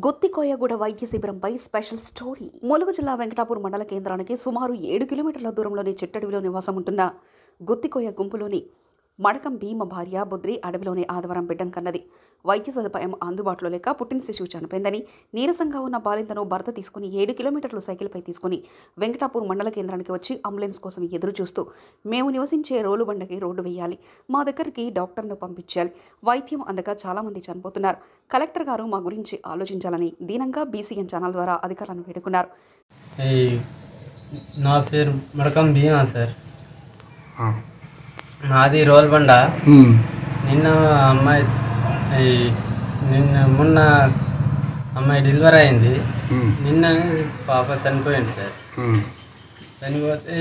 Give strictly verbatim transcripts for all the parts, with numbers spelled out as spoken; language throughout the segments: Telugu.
గుత్తికోయగూడ వైద్య శిబిరంపై స్పెషల్ స్టోరీ. ములుగు జిల్లా వెంకటాపూర్ మండల కేంద్రానికి సుమారు ఏడు కిలోమీటర్ల దూరంలోని చిట్టడవిలో నివాసం ఉంటున్న గుత్తికోయ గుంపులోని మడకం భీమ భార్య బుద్రి అడవిలోని ఆదివారం బిడ్డను కన్నది. వైద్య సదుపాయం అందుబాటులో లేక పుట్టిన శిశువు చనిపోయిందని, నీరసంగా ఉన్న బాలింతను భర్త తీసుకుని ఏడు కిలోమీటర్లు సైకిల్పై తీసుకుని వెంకటాపూర్ మండల కేంద్రానికి వచ్చి అంబులెన్స్ కోసం ఎదురు చూస్తూ మేము నివసించే రోలుబండకి రోడ్డు వేయాలి, మా దగ్గరికి డాక్టర్ను పంపించాలి, వైద్యం అందక చాలామంది చనిపోతున్నారు, కలెక్టర్ గారు మా గురించి ఆలోచించాలని దీనంగా బీసీఎన్ ఛానల్ ద్వారా అధికారులను వేడుకున్నారు. నా పేరు మడకం భీమా సార్, నాది రోల్బండ. నిన్న అమ్మాయి నిన్న మొన్న అమ్మాయి డెలివరీ అయింది. నిన్న పాప చనిపోయింది సార్. చనిపోతే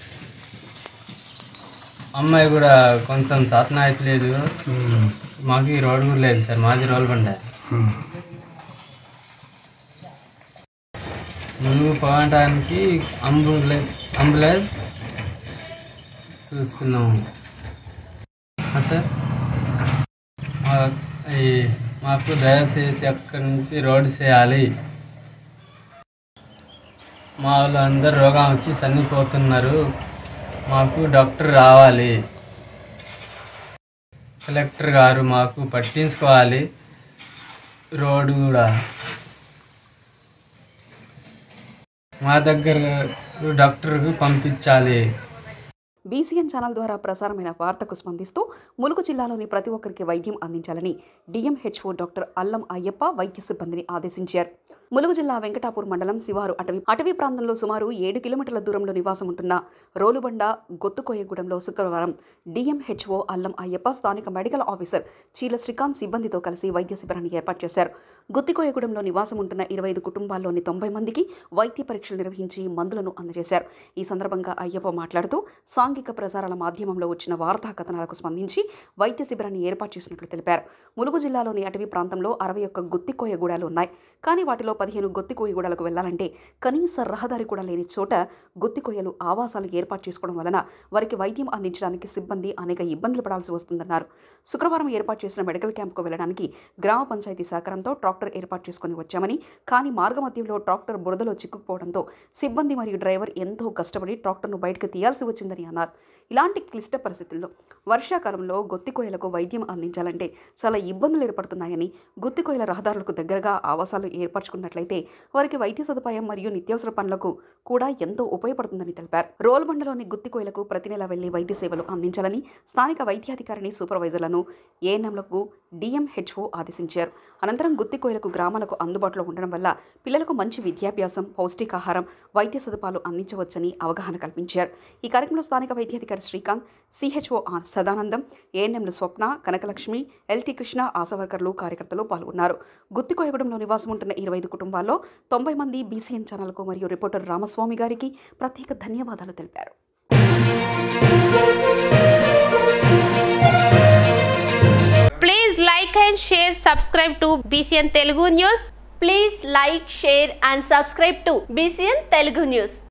అమ్మాయి కూడా కొంచెం సాధన అవుతలేదు. మాకు ఈ రోడ్డు కూడా లేదు సార్, మాది రోల్బండ. ముందు పోవడానికి అంబులెన్స్ అంబులెన్స్ చూస్తున్నాము సార్. మాకు దయచేసి అక్కడి నుంచి రోడ్డు చేయాలి. మా వాళ్ళు అందరు రోగం వచ్చి చనిపోతున్నారు, మాకు డాక్టర్ రావాలి, కలెక్టర్ గారు మాకు పట్టించుకోవాలి, రోడ్డు కూడా మా దగ్గర డాక్టర్కు పంపించాలి. బీసీఎన్ ఛానల్ ద్వారా ప్రసారమైన వార్తకు స్పందిస్తూ ములుగు జిల్లాలోని ప్రతి ఒక్కరికి వైద్యం అందించాలని డిఎంహెచ్ఓ డాక్టర్ అల్లం అయ్యప్ప వైద్య సిబ్బందిని ఆదేశించారు. ములుగు జిల్లా వెంకటాపూర్ మండలం శివారు అటవీ అటవీ ప్రాంతంలో సుమారు ఏడు కిలోమీటర్ల దూరంలో నివాసం ఉంటున్న రోలుబండ గొత్తుకోయగూడెంలో శుక్రవారం డిఎంహెచ్ఓ అల్లం అయ్యప్ప స్థానిక మెడికల్ ఆఫీసర్ చీల శ్రీకాంత్ సిబ్బందితో కలిసి వైద్య శిబిరాన్ని ఏర్పాటు చేశారు. గుత్తికోయగూడెంలో నివాసం ఉంటున్న ఇరవై ఐదు కుటుంబాల్లోని తొంభై మందికి వైద్య పరీక్షలు నిర్వహించి మందులను అందజేశారు. ఈ సందర్భంగా అయ్యప్ప మాట్లాడుతూ సాంఘిక ప్రసారాల మాధ్యమంలో వచ్చిన వార్తా కథనాలకు స్పందించి వైద్య శిబిరాన్ని ఏర్పాటు చేసినట్లు తెలిపారు. ములుగు జిల్లాలోని అటవీ ప్రాంతంలో అరవై ఒక్క గుత్తికోయగూడాలు ఉన్నాయి. కానీ వాటిలో పదిహేను గుత్తికోయగూడలకు వెళ్లాలంటే కనీస రహదారి కూడా లేని చోట గుత్తికోయలు ఆవాసాలు ఏర్పాటు చేసుకోవడం వలన వారికి వైద్యం అందించడానికి సిబ్బంది అనేక ఇబ్బందులు పడాల్సి వస్తుందన్నారు. శుక్రవారం ఏర్పాటు చేసిన మెడికల్ క్యాంప్కు వెళ్లడానికి గ్రామ పంచాయతీ సహకారంతో ట్రాక్టర్ ఏర్పాటు చేసుకుని వచ్చామని, కానీ మార్గమధ్యంలో ట్రాక్టర్ బురదలో చిక్కుకుపోవడంతో సిబ్బంది మరియు డ్రైవర్ ఎంతో కష్టపడి ట్రాక్టర్ను బయటకు తీయాల్సి వచ్చిందని అన్నారు. ఇలాంటి క్లిష్ట పరిస్థితుల్లో వర్షాకాలంలో గుత్తికోయలకు వైద్యం అందించాలంటే చాలా ఇబ్బందులు ఏర్పడుతున్నాయని, గుత్తికోయల రహదారులకు దగ్గరగా ఆవాసాలు ఏర్పరచుకున్నట్లయితే వారికి వైద్య సదుపాయం మరియు నిత్యావసర పనులకు కూడా ఎంతో ఉపయోగపడుతుందని తెలిపారు. రోల్బండలోని గుత్తికోయలకు ప్రతి నెల వెళ్లి వైద్య సేవలు అందించాలని స్థానిక వైద్యాధికారిని, సూపర్వైజర్లను, ఏఎన్ఎంలకు డిఎంహెచ్ఓ ఆదేశించారు. అనంతరం గుత్తికోయలకు గ్రామాలకు అందుబాటులో ఉండడం వల్ల పిల్లలకు మంచి విద్యాభ్యాసం, పౌష్టికాహారం, వైద్య సదుపాయాలు అందించవచ్చని అవగాహన కల్పించారు. ఈ కార్యక్రమంలో స్థానిక వైద్యాధికారి శ్రీకాంత్, సిహెచ్ఓ సదానందం, ఏఎన్ఎంలు స్వప్న, కనకలక్ష్మి, ఎల్టీ కృష్ణ, ఆశా వర్కర్లు, కార్యకర్తలు పాల్గొన్నారు. గుత్తికోయగూడెంలో నివాసం ఉంటున్న ఇరవై ఐదు కుటుంబాల్లో తొంభై మంది బీసీఎన్ ఛానల్కు మరియు రిపోర్టర్ రామస్వామి గారికి ప్రత్యేక ధన్యవాదాలు తెలిపారు. Please like and share, subscribe to B C N Telugu News. Please like, share and subscribe to B C N Telugu News.